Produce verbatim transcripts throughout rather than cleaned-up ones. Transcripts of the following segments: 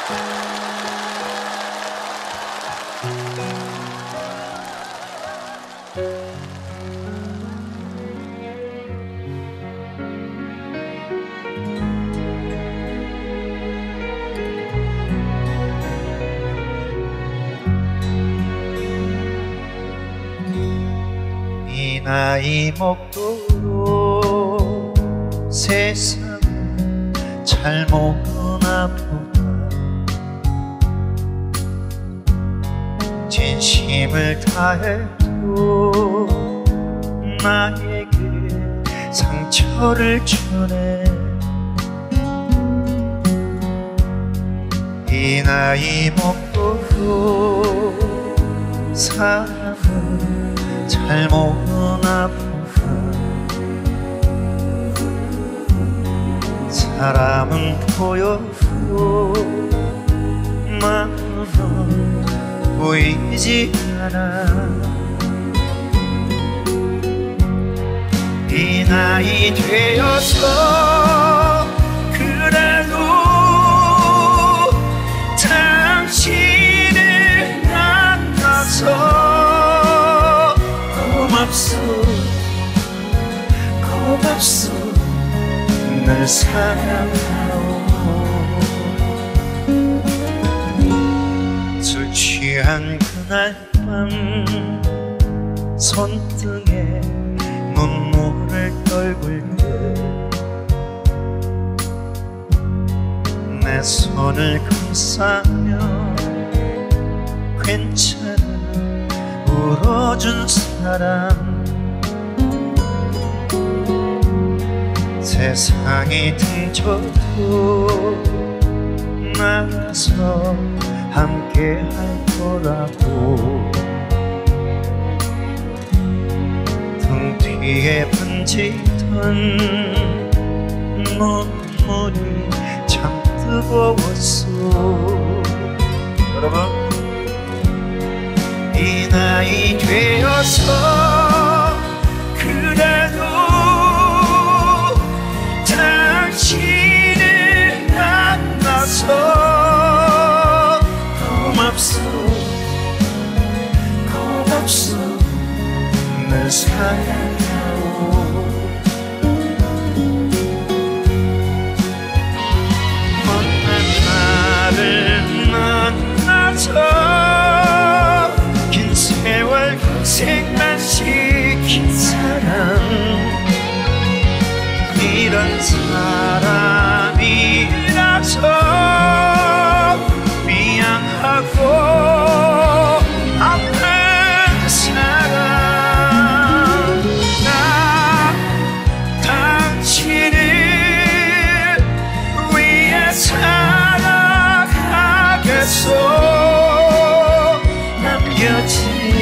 이 나이 먹도록 세상을 잘 모르나 보다. 진심을 다해도 나에게 상처를 주네. 이 나이 먹도록 사람을 잘 모르나 보다. 사람은 보여도 마음은 보이지 않아. 이 나이 되어서 그래도 당신을 만나서 고맙소 고맙소 널 사랑하오. 술 취한 그날 밤 손등에 눈물을 떨굴 때 내 손을 감싸며 괜찮아 울어준 사람. 세상이 등져도 나가서 함께 할 거라고. 등 뒤에 번지던 눈물이 참 뜨거웠어. 여러분, 이 나이 되어서 그래도 당신을 만나서 고맙소 고맙소 널 사랑하오. 못난 나를 만나서 긴 세월 고생만 시킨 사람. 이런 사람이라서 미안하고 아픈 사람. 나 당신을 위해 살아가겠소. 남겨진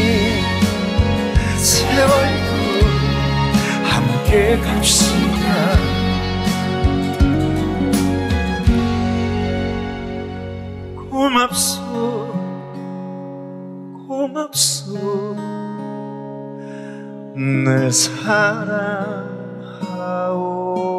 세월도 함께 갑시다. 고맙소 고맙소 늘 사랑하오.